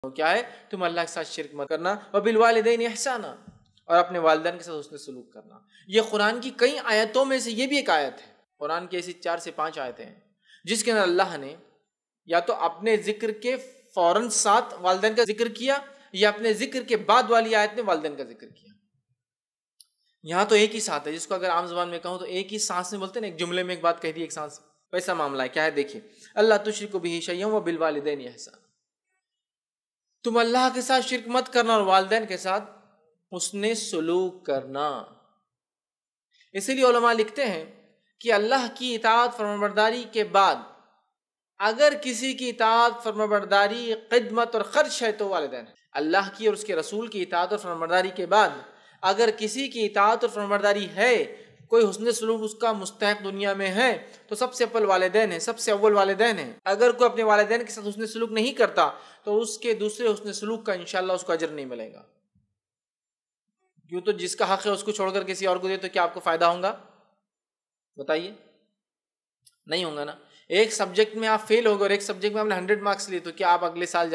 کیا ہے؟ تم اللہ کے ساتھ شرک مت کرنا، وبالوالدین احسانا، اور اپنے والدین کے ساتھ حسن سلوک کرنا۔ یہ قرآن کی کئی آیتوں میں سے یہ بھی ایک آیت ہے۔ قرآن کی ایسی 4 سے 5 آیتیں ہیں جس کے اندر اللہ نے یا تو اپنے ذکر کے فوراً ساتھ والدین کا ذکر کیا یا اپنے ذکر کے بعد والی آیت میں والدین کا ذکر کیا۔ یہاں تو ایک ہی ساتھ ہے، جس کو اگر عام زبان میں کہوں تو ایک ہی سانس میں بولتے ہیں نا، ایک جملے میں ایک بات کہہ دی ایک سانس، ویسا معاملہ ہے۔ کیا ہے؟ دیکھیے، اللہ تشرکوا بہ شیئا وبالوالدین احسانا، تم اللہ کے ساتھ شرک مت کرنا اور والدین کے ساتھ حسن سلوک کرنا۔ اسی لیے علماء لکھتے ہیں کہ اللہ کی اطاعت فرمانبرداری کے بعد اگر کسی کی اطاعت فرمانبرداری خدمت اور خرچ ہے تو والدین ہے۔ اللہ کی اور اس کے رسول کی اطاعت اور فرمانبرداری کے بعد اگر کسی کی اطاعت اور فرمانبرداری ہے، کوئی حسن سلوک اس کا مستحق دنیا میں ہے، تو سب سے اول والدین ہیں، سب سے اول والدین ہیں۔ اگر کوئی اپنے والدین کے ساتھ حسن سلوک نہیں کرتا تو اس کے دوسرے حسن سلوک کا انشاءاللہ اس کو اجر نہیں ملے گا۔ کیوں؟ تو جس کا حق ہے اس کو چھوڑ کر کسی اور کو دے تو کیا آپ کو فائدہ ہوگا؟ بتائیے، نہیں ہوگا نا۔ ایک سبجیکٹ میں آپ فیل ہو گئے اور ایک سبجیکٹ میں آپ نے 100 مارکس لیے تو کیا آپ اگلے سال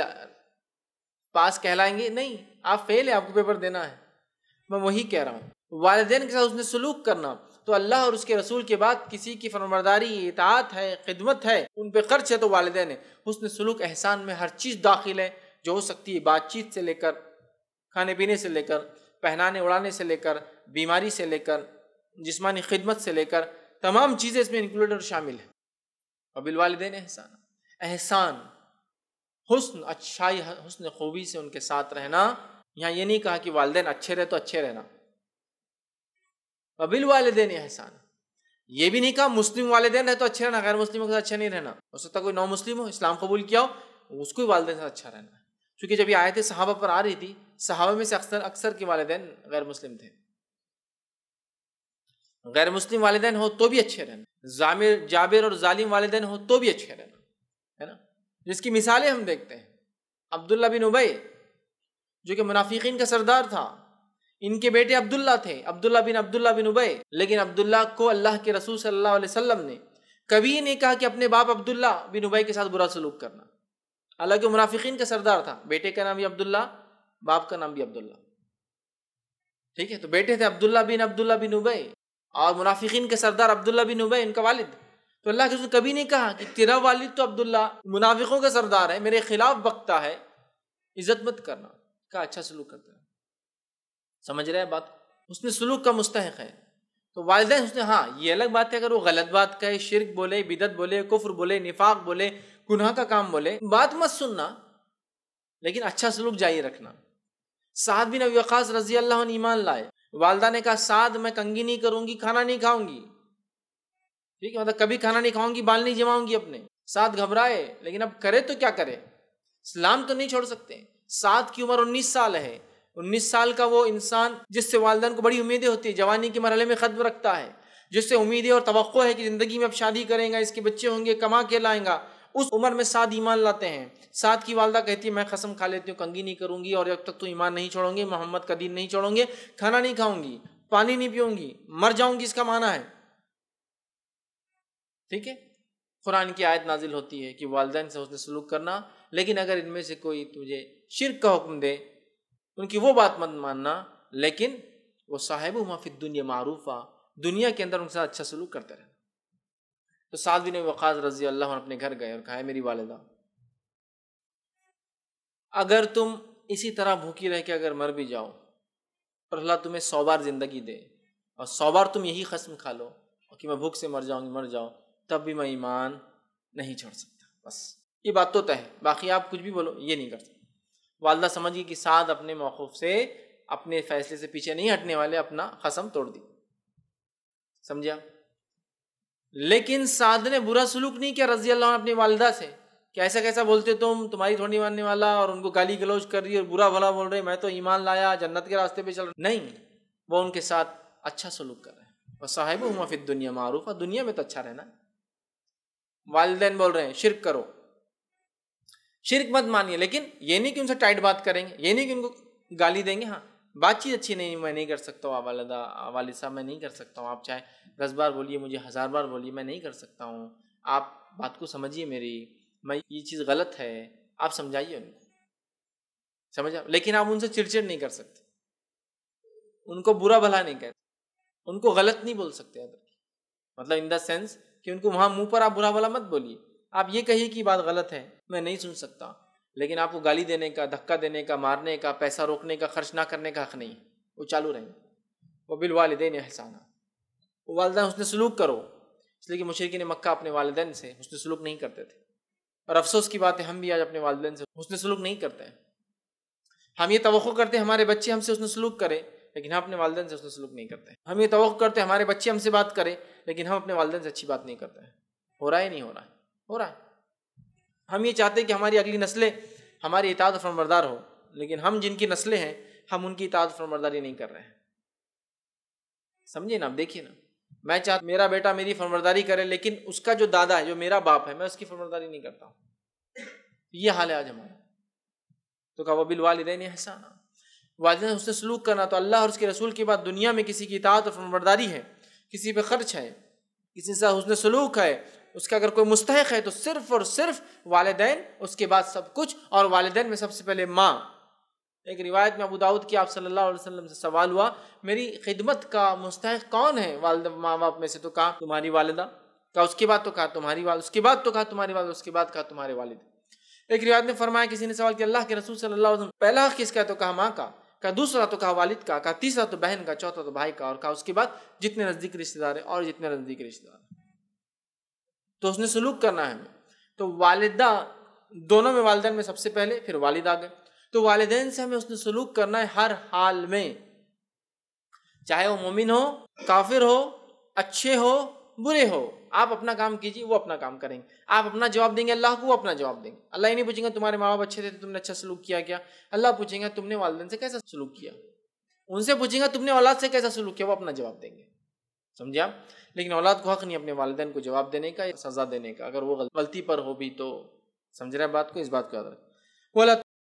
پاس کہلائیں گے؟ نہیں، آپ فیل ہیں، آپ کو پیپر دینا ہے۔ میں وہی کہہ رہا ہوں، والدین کے ساتھ اس نے سلوک کرنا تو اللہ اور اس کے رسول کے بعد کسی کی فرمانبرداری، اطاعت ہے، خدمت ہے، ان پہ خرچ ہے تو والدین ہے۔ حسن سلوک احسان میں ہر چیز داخل ہے جو ہو سکتی ہے، بات چیت سے لے کر، کھانے پینے سے لے کر، پہنانے اڑانے سے لے کر، بیماری سے لے کر، جسمانی خدمت سے لے کر، تمام چیزیں اس میں انکلوڈ اور شامل ہیں۔ وبالوالدین احسان، احسان، حسن، اچھائی، حسن خوبی سے ان کے ساتھ رہنا۔ یہاں یہ نہیں کہا کہ والدین اچھے رہے تو اچھے رہنا۔ وبالوالدین احسان، یہ بھی نہیں کہا مسلم والدین رہے تو اچھے رہنا، غیر مسلموں کے ساتھ اچھا نہیں رہنا۔ ہو سکتا کوئی نو مسلم ہو، اسلام قبول کیا ہو، اس کو ہی والدین سے اچھا رہنا ہے۔ کیونکہ جب یہ آیتیں صحابہ پر آ رہی تھی، صحابہ میں سے اکثر کے والدین غیر مسلم تھے۔ غیر مسلم والدین ہو تو بھی اچھے رہنا، جابر اور ظالم والدین ہو تو بھی اچھے رہنا، ہے نا۔ جس کی مثالیں ہم دیکھتے ہیں، عبداللہ بن ابی جو کہ منافقین کا سردار تھا، ان کے بیٹے عبداللہ تھے، عبداللہ بن ابی، لیکن عبداللہ کو اللہ کے رسول صلی اللہ علیہ وسلم نے کبھی نہیں کہا کہ اپنے باپ عبداللہ بن ابی کے ساتھ برا سلوک کرنا۔ حالانکہ منافقین کا سردار تھا، بیٹے کا نام بھی عبداللہ، باپ کا نام بھی عبداللہ، ٹھیک ہے۔ تو بیٹے تھے عبداللہ بن ابی اور منافقین کے سردار عبداللہ بن ابی ان کا والد۔ تو اللہ کے رسول کبھی نہیں کہا کہ تیرا والد تو عبداللہ منافقوں کا سردار ہے، میرے خلاف بکتا ہے، عزت مت کرنا، کہا اچھا سلوک کرتا ہے۔ سمجھ رہے ہیں بات؟ حسن سلوک کا مستحق ہے تو والدین حسن۔ ہاں یہ الگ بات ہے اگر وہ غلط بات کہے، شرک بولے، بدعت بولے، کفر بولے، نفاق بولے، گناہ کا کام بولے، بات مت سننا، لیکن اچھا سلوک جاری رکھنا۔ سعد بن ابی وقاص رضی اللہ عنہ ایمان لائے، والدہ نے کہا سعد میں کنگھی نہیں کروں گی، کھانا نہیں کھاؤں گی، ٹھیک ہے، مطلب کبھی کھانا نہیں کھاؤں گی، بال نہیں جماؤں گی اپنے۔ سعد گھبرائے، لیکن اب کرے تو کیا کرے، اسلام تو نہیں چھوڑ سکتے۔ سعد کی عمر 19 سال ہے، 19 سال کا وہ انسان جس سے والدین کو بڑی امیدیں ہوتی ہیں، جوانی کے مرحلے میں قدم رکھتا ہے، جس سے امیدیں اور توقع ہے کہ زندگی میں اب شادی کریں گا، اس کے بچے ہوں گے، کما کے لائیں گا، اس عمر میں سعد ایمان لاتے ہیں۔ سعد کی والدہ کہتی ہے میں قسم کھا لیتی ہوں کنگھی نہیں کروں گی، اور جب تک تو ایمان نہیں چھوڑوں گے، محمد کا دین نہیں چھوڑوں گے، کھانا نہیں کھاؤں گی، پانی نہیں پیوں گی، مر جاؤں گی، اس کا معنی ہے، ٹھیک ہے۔ قرآن کی آیت نازل ہوتی ہے کہ والدین سے حسن سلوک کرنا، لیکن اگر ان میں سے کوئی تجھے شرک کا حکم دے، ان کی وہ بات مت ماننا، لیکن وہ صاحبہما فی الدنیا معروفا، دنیا کے اندر ان کے ساتھ اچھا سلوک کرتے رہنا۔ تو سعد بن ابی وقاص رضی اللہ عنہ اپنے گھر گئے اور کہا میری والدہ، اگر تم اسی طرح بھوکی رہ کے اگر مر بھی جاؤ اور اللہ تمہیں 100 بار زندگی دے اور 100 بار تم یہی قسم کھا لو کہ میں بھوک سے مر جاؤں گی، مر جاؤ، تب بھی میں ایمان نہیں چھوڑ سکتا۔ بس یہ بات تو طے ہے، باقی آپ کچھ بھی بولو یہ نہیں کر سکتے۔ والدہ سمجھ گئی کہ سعد اپنے موقف سے، اپنے فیصلے سے پیچھے نہیں ہٹنے والے، اپنا قسم توڑ دی، سمجھا۔ لیکن سعد نے برا سلوک نہیں کیا رضی اللہ عنہ اپنی والدہ سے کہ ایسا کیسا بولتے تمہاری تھوڑی ماننے والا، اور ان کو گالی گلوچ کر رہی اور برا بھلا بول رہے، میں تو ایمان لایا، جنت کے راستے پہ چل رہا، نہیں، وہ ان کے ساتھ اچھا سلوک کر رہے ہیں۔ وصاحبہما فی الدنیا معروفا، دنیا میں تو اچھا رہنا۔ والدین بول رہے ہیں شرک کرو، شرک مت مانیے، لیکن یہ نہیں کہ ان سے ٹائٹ بات کریں گے، یہ نہیں کہ ان کو گالی دیں گے، ہاں بات چیت اچھی نہیں، میں نہیں کر سکتا ہوں والدہ، والد صاحب میں نہیں کر سکتا ہوں، آپ چاہے 10 بار بولیے، مجھے 1000 بار بولیے، میں نہیں کر سکتا ہوں، آپ بات کو سمجھیے میری، میں یہ چیز غلط ہے، آپ سمجھائیے ان کو۔ سمجھا؟ لیکن آپ ان سے چڑچڑ نہیں کر سکتے، ان کو برا بھلا نہیں کہتے، ان کو غلط نہیں بول سکتے، مطلب ان دا سینس کہ ان کو وہاں منہ پر آپ برا بھلا مت بولیے، آپ یہ کہیے کہ بات غلط ہے، میں نہیں سن سکتا، لیکن آپ کو گالی دینے کا، دھکا دینے کا، مارنے کا، پیسہ روکنے کا، خرچ نہ کرنے کا حق نہیں، وہ چالو رہیں گے۔ وَبِالْوَالِدَيْنِ إِحْسَانًا، والدین حسن سلوک کرو، اس لیے کہ مشرکین مکہ اپنے والدین سے حسن سلوک نہیں کرتے تھے، اور افسوس کی بات ہے ہم بھی آج اپنے والدین سے حسن سلوک نہیں کرتے ہیں۔ ہم یہ توقع کرتے ہیں ہمارے بچے ہم سے حسن سلوک کریں، لیکن ہم اپنے والدین سے حسن سلوک نہیں کرتے ہیں۔ ہم یہ توقع کرتے ہیں ہمارے بچے ہم سے بات کریں، لیکن ہم اپنے والدین سے اچھی بات نہیں کرتے ہیں۔ ہو رہا ہے نہیں ہو رہا ہے؟ ہو رہا ہے۔ ہم یہ چاہتے ہیں کہ ہماری اگلی نسلیں ہماری اطاعت و فرمانبردار ہو، لیکن ہم جن کی نسلیں ہیں ہم ان کی اطاعت و فرمانبرداری نہیں کر رہے ہیں۔ سمجھے نا؟ اب دیکھیے نا، میں چاہتا میرا بیٹا میری فرمانبرداری کرے، لیکن اس کا جو دادا ہے، جو میرا باپ ہے، میں اس کی فرمانبرداری نہیں کرتا ہوں۔ یہ حال ہے آج ہمارا۔ تو کہا وَبِالْوَالِدَيْنِ إِحْسَانًا، والدین حسن سلوک کرنا تو اللہ اور اس کے رسول کے بعد دنیا میں کسی کی اطاعت اور فرمانبرداری ہے، کسی پہ خرچ ہے، کسی سے حسن سلوک ہے، اس کا اگر کوئی مستحق ہے تو صرف اور صرف والدین، اس کے بعد سب کچھ، اور والدین میں سب سے پہلے ماں۔ ایک روایت میں ابو داؤد کی آپ صلی اللہ علیہ وسلم سے سوال ہوا میری خدمت کا مستحق کون ہے والد ماں باپ میں سے؟ تو کہا تمہاری والدہ، کہا اس کے بعد؟ تو کہا تمہاری والد، اس کے بعد؟ تو کہا تمہاری والد، اس کے بعد کہا تمہارے والد۔ ایک روایت میں فرمایا کسی نے سوال کیا اللہ کے رسول صلی اللہ علیہ وسلم پہلا حق کس کا ہے؟ تو کہا ماں کا، کہا دوسرا؟ تو کہا والد کا، کہا تیسرا تو بہن کا، چوتھا تو بھائی کا، اور کہا اس کے بعد جتنے نزدیک رشتہ دار ہیں اور جتنے نزدیک رشتہ دار ہیں۔ تو اس نے سلوک کرنا ہے ہمیں۔ تو والدہ دونوں میں، والدین میں سب سے پہلے، پھر والد آگے۔ تو والدین سے ہمیں اس نے سلوک کرنا ہے ہر حال میں، چاہے وہ مومن ہو، کافر ہو، اچھے ہو، برے ہو۔ آپ اپنا کام کیجیے، وہ اپنا کام کریں گے۔ آپ اپنا جواب دیں گے اللہ کو، وہ اپنا جواب دیں گے۔ اللہ ہی نہیں پوچھیں گے تمہارے ماں باپ اچھے تھے، تم نے اچھا سلوک کیا کیا؟ اللہ پوچھیں گا تم نے والدین سے کیسا سلوک کیا، ان سے پوچھیں گا تم نے اولاد سے کیسا سلوک کیا، وہ اپنا جواب دیں گے۔ سمجھے آپ؟ لیکن اولاد کو حق نہیں اپنے والدین کو جواب دینے کا یا سزا دینے کا، اگر وہ غلطی پر ہو بھی تو۔ سمجھ رہے ہیں بات کو؟ اس بات کو یاد رکھیں۔